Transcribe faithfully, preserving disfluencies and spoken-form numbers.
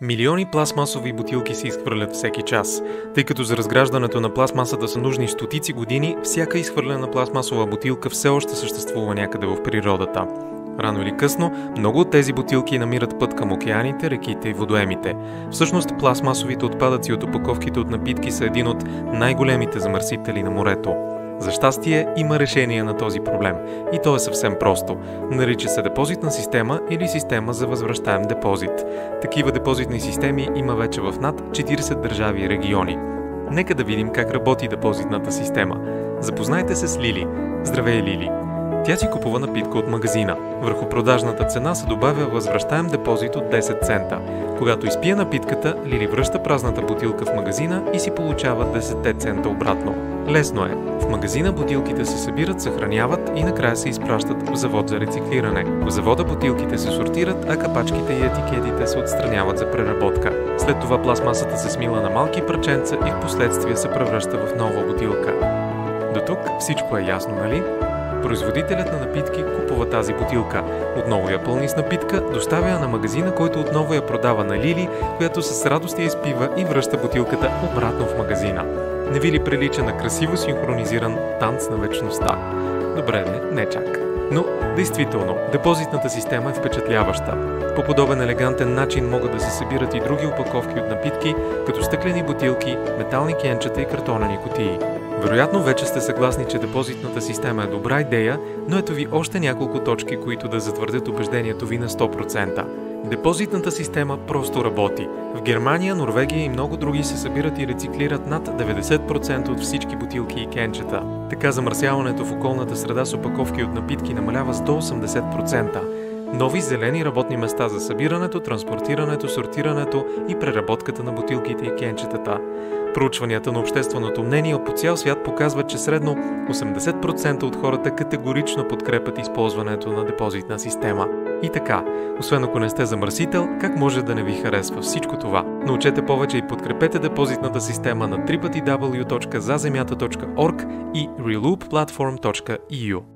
Милиони пластмасови бутилки се изхвърлят всеки час. Тъй като за разграждането на пластмасата са нужни стотици години, всяка изхвърлена пластмасова бутилка все още съществува някъде в природата. Рано или късно, много от тези бутилки намират път към океаните, реките и водоемите. Всъщност, пластмасовите отпадъци от опаковките от напитки са един от най-големите замърсители на морето. За щастие, има решение на този проблем. И то е съвсем просто. Нарича се депозитна система или система за възвръщаем депозит. Такива депозитни системи има вече в над четирийсет държави и региони. Нека да видим как работи депозитната система. Запознайте се с Лили. Здравей, Лили! Тя си купува напитка от магазина. Върху продажната цена се добавя възвръщаем депозит от десет цента. Когато изпие напитката, Лили връща празната бутилка в магазина и си получава десет цента обратно. Лесно е. В магазина бутилките се събират, съхраняват и накрая се изпращат в завод за рециклиране. В завода бутилките се сортират, а капачките и етикетите се отстраняват за преработка. След това пластмасата се смила на малки парченца и в последствие се превръща в нова бутилка. До тук всичко е ясно, нали? Производителят на напитки купува тази бутилка. Отново я пълни с напитка, доставя я на магазина, който отново я продава на Лили, която с радост я изпива и връща бутилката обратно в магазина. Не ви ли прилича на красиво синхронизиран танц на вечността? Добре, не, не чак. Но, действително, депозитната система е впечатляваща. По подобен елегантен начин могат да се събират и други опаковки от напитки, като стъклени бутилки, метални кенчета и картонени кутии. Вероятно вече сте съгласни, че депозитната система е добра идея, но ето ви още няколко точки, които да затвърдят убеждението ви на сто процента. Депозитната система просто работи. В Германия, Норвегия и много други се събират и рециклират над деветдесет процента от всички бутилки и кенчета. Така замърсяването в околната среда с опаковки от напитки намалява с до осемдесет процента. Нови зелени работни места за събирането, транспортирането, сортирането и преработката на бутилките и кенчетата. Проучванията на общественото мнение по цял свят показват, че средно осемдесет процента от хората категорично подкрепят използването на депозитна система. И така, освен ако не сте замърсител, как може да не ви харесва всичко това? Научете повече и подкрепете депозитната система на дабъл ю дабъл ю дабъл ю точка за земята точка орг и reloop platform точка и ю.